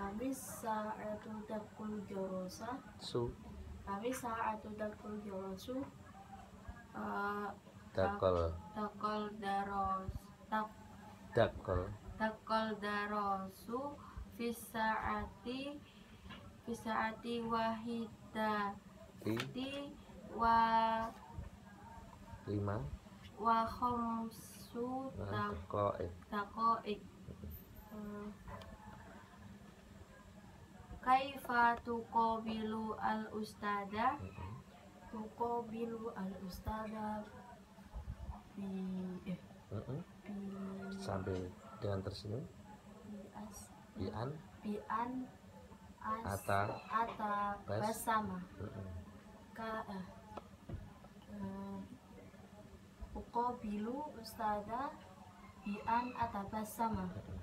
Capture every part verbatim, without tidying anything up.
kami sa'atu dakul jorosa su kami sa'atu dakul jorosu uh, dakol dakol daros dak dakol dakol darosu fisaati fisaati wahidati di wa lima wa khamsu nah, daqa'iq. daqa'iq. Hmm. Kaifa tuqabilu al ustada Mm-mm. tuqabilu al ustada bi eh Mm-mm. bi Sambil dengan tersenyum bi as bian bi an as ata ata bas. basama Mm-mm. ka eh, eh, uqabilu ustada bi an ata basama. Mm-mm.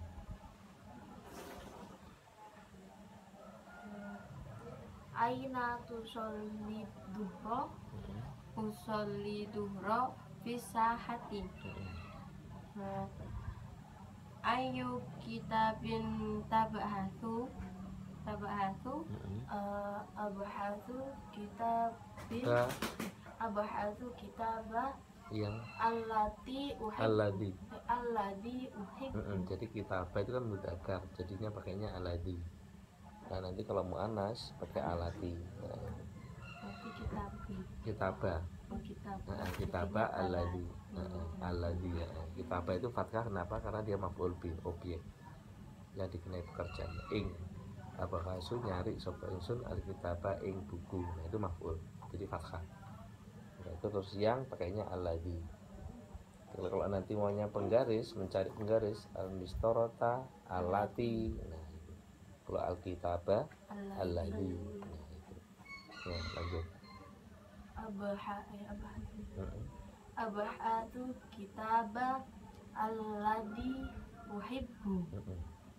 Aina tusolli duhro Mm-mm. usolli duhro fisahati. Mm-mm. Nah, ayu kitabin tabahathu tabahathu Mm-mm. uh, abahathu kitabin Ba abahathu kitaba yang allati uhibbu alladhi. alladhi uhibbu. Mm-mm. Jadi kitabah itu kan mudzakkar, jadinya pakainya alladhi. Nah nanti kalau muannas pakai alati. Nah, Nanti kitabi kitabah. oh kitab Nah, kitabah alladhi. Nah, alladhi ya. Kitabah itu fathah kenapa? Karena dia maf'ul bi, objek yang dikenai pekerjaan. Ing apa kasu nyari sapa ingsun al kitabah ing buku. Nah itu maf'ul. Jadi fathah. Nah, itu terus yang pakainya alladhi. Kalau, kalau nanti maunya penggaris, mencari penggaris al mistorota alati. Nah, itu. Kalau al kitabah alladhi. Nah, itu. Ya, lanjut. abaha eh abahatu Mm-mm. abahatu kitaba alladhi uhibbu. Mm-mm.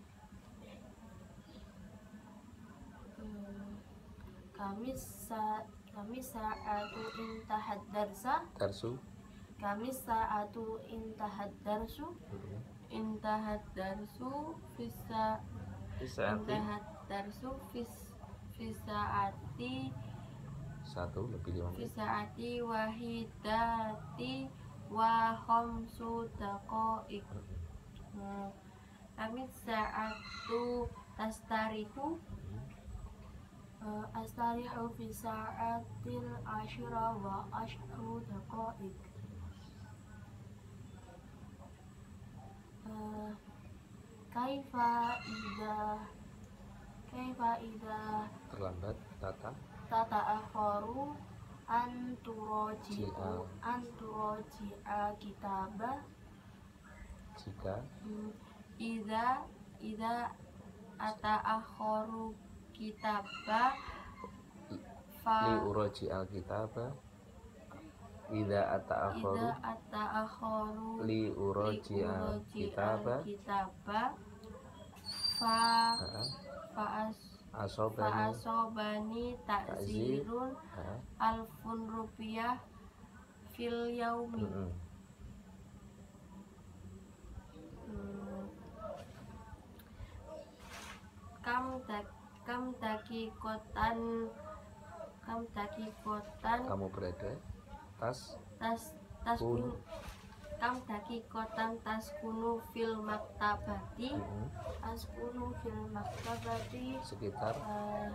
Hmm, kami sa kami saatu intahat darsa Darsu. kami saatu intahat darsu Mm-mm. intahat darsu fisa Isaati intahat darsu fis fisaati satu lebih lima menit. fisaati wahidati wa khamsu daqa'iq. Mm-mm. Hmm, kami saatu tastarihu Mm-mm. uh, astarihu fi sa'atil ashra wa ashru daqa'iq. Uh, kaifa ida kaifa ida Terlambat tata tata'akharu an turoji'u Ji'a. an turoji'a kitabah. jika Hmm, ida ida ata'akharu kitabah li fa uroji al kitabah ida ata'akharu ida ata'akharu li uroji al kitabah kitabah fa faas asobani faasobani takzir. takzirun alfun rupiah fil yaumi. Mm-mm. Hmm. kam tak kam taki kotan kam taki kotan Kamu berada tas tas tas kun. kun kam taki kotan tas kunu fil maktabati Mm-mm. tas kunu fil maktabati sekitar uh,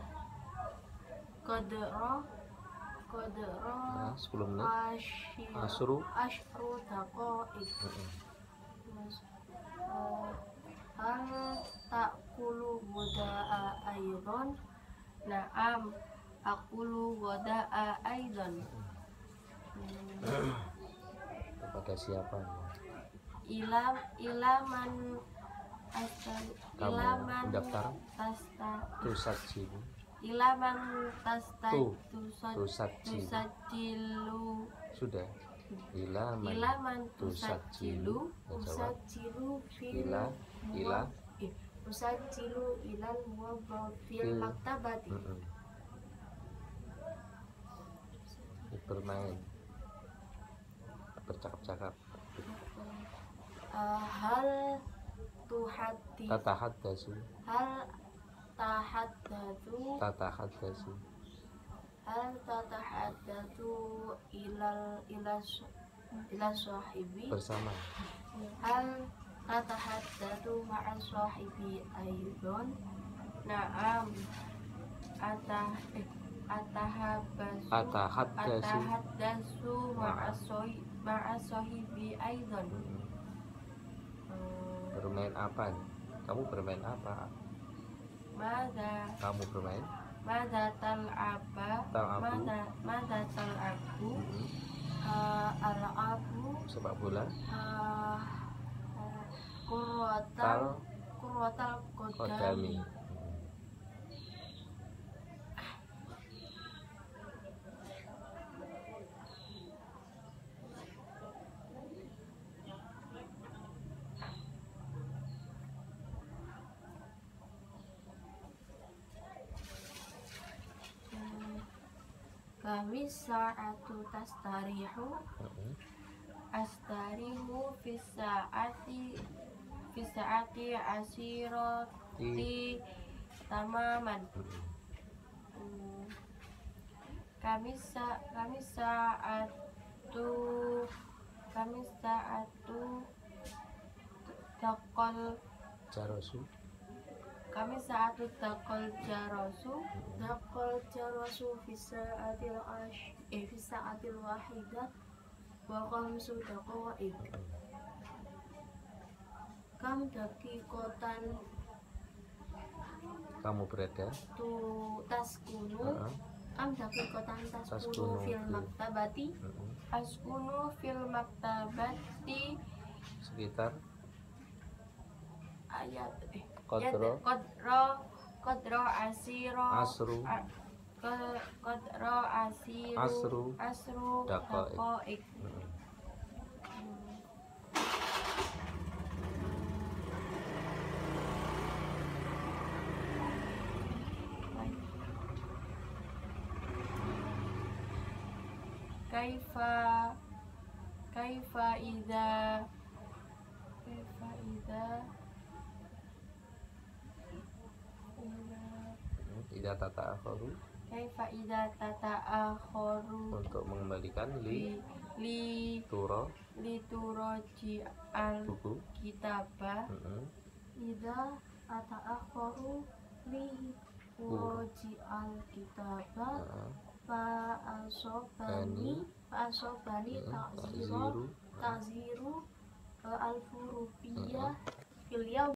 kodero kodero nah, sepuluh menit. asyir Asru. asyru daqa'iq. Mm-mm. Terus, uh, hal takulu goda'a aydon. Naam akulu goda'a aydon. Hmm. Kepada siapa Ilam ilaman asal kamu ilaman mendaftar tasta tusat sini ilaman tasta Tu. tusad Tusajjilu. tusajilu sudah ilaman ilaman tusajilu. tusajilu Ya, jawab. tusajilu fil ila ila eh, tusajilu ilal muwaddaf fil Fil. maktabati. Mm-mm. bermain bercakap-cakap Uh, hal tuhati tatahaddatsu hal tatahaddatsu tatahaddatsu hal tatahaddatsu ilal ilas ila sahibi bersama hal tatahaddatsu ma'a sahibi aidon. Na'am atah eh, atahabbasu atahaddatsu atahaddatsu ma'a sahi- ma'a sahibi aidon. Mm-mm. Hmm, Bermain apa? Kamu bermain apa? Mada Kamu bermain? Mada tal'aba Tal'abu. Mada Mada tal'abu Mm-mm. uh, Al-abu Sepak bola. uh, uh, Kurwatal Tal Kurwatal kodami. Kodami. Kami sa'atu tastarihu Mm-mm. astarihu fis sa'ati fis sa'ati asirati tamaman. Mm-mm. Hmm, Kami sa kami sa'atu kami sa'atu takol Jarosu. kami sa'atu takol jarosu takol jarosu fis sa'atil ash eh fis sa'atil wahidah wa khamsu daqa'iq. Kam daqiqatan Kamu berada. tu taskunu Uh-uh. Kam daqiqatan taskunu Taskunu fil fil- maktabati Mm-mm. askunu fil maktabati Sekitar ayat eh Qadro. ayat- qadro qadro asiro Asru. a- ke- qadro asiru Asru. asru Daqa'iq. daqa'iq. Mm-mm. Kaifa Kaifa idza Kaifa idza Mm-mm. Tidak tata akhoru Kaifa idza tata'akharu untuk mengembalikan li li li turo lituroji al buku. kitabah Mm-mm. idza tata'akharu li turoji al kitabah Uh-uh. fa asobani fa asobani Mm-mm. ta'ziru Takziru. ta'ziru alfu rupiah fil yaum